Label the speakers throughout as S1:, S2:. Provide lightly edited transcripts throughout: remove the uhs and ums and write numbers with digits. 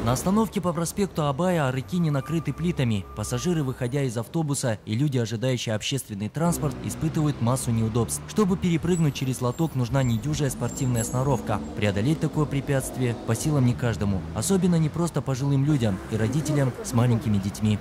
S1: На остановке по проспекту Абая Арыкини накрыты плитами. Пассажиры, выходя из автобуса, и люди, ожидающие общественный транспорт, испытывают массу неудобств. Чтобы перепрыгнуть через лоток, нужна недюжая спортивная сноровка. Преодолеть такое препятствие по силам не каждому. Особенно не просто пожилым людям и родителям с маленькими детьми.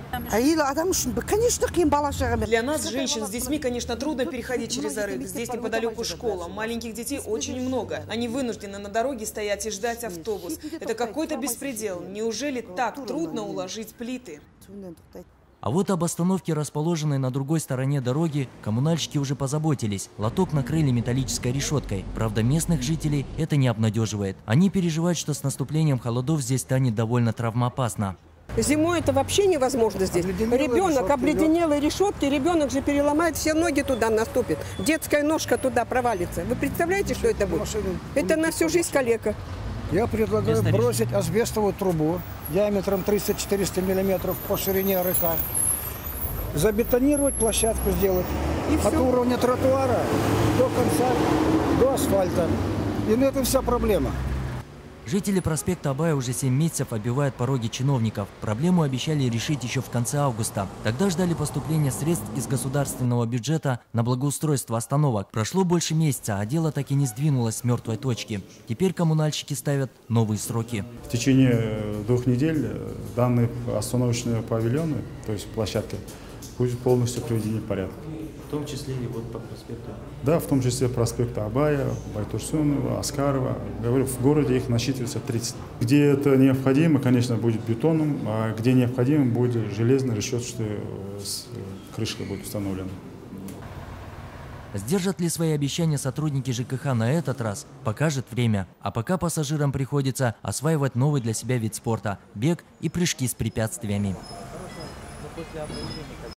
S2: Для нас, женщин с детьми, конечно, трудно переходить через Арык. Здесь неподалеку школа. Маленьких детей очень много. Они вынуждены на дороге стоять и ждать автобус. Это какой-то беспредел. Неужели так трудно уложить плиты?
S1: А вот об остановке, расположенной на другой стороне дороги, коммунальщики уже позаботились. Лоток накрыли металлической решеткой. Правда, местных жителей это не обнадеживает. Они переживают, что с наступлением холодов здесь станет довольно травмоопасно.
S3: Зимой это вообще невозможно здесь. Ребенок, обледенелые решетки, ребенок же переломает, все ноги туда наступит. Детская ножка туда провалится. Вы представляете, что это будет? Это на всю жизнь калека.
S4: Я предлагаю бросить асбестовую трубу диаметром 300-400 мм по ширине Арыка, забетонировать площадку, сделать от уровня тротуара до конца, до асфальта. И на этом вся проблема.
S1: Жители проспекта Абая уже 7 месяцев оббивают пороги чиновников. Проблему обещали решить еще в конце августа. Тогда ждали поступления средств из государственного бюджета на благоустройство остановок. Прошло больше месяца, а дело так и не сдвинулось с мертвой точки. Теперь коммунальщики ставят новые сроки.
S5: В течение 2 недель данные остановочные павильоны, то есть площадки, будут полностью приведены в порядок.
S1: В том числе и вот по проспекту?
S5: Да, в том числе проспекта Абая, Байтурсунова, Аскарова. Говорю, в городе их насчитывается 30. Где это необходимо, конечно, будет бетоном, а где необходимо, будет железной решетчатой крышкой будет установлена.
S1: Сдержат ли свои обещания сотрудники ЖКХ на этот раз, покажет время. А пока пассажирам приходится осваивать новый для себя вид спорта – бег и прыжки с препятствиями.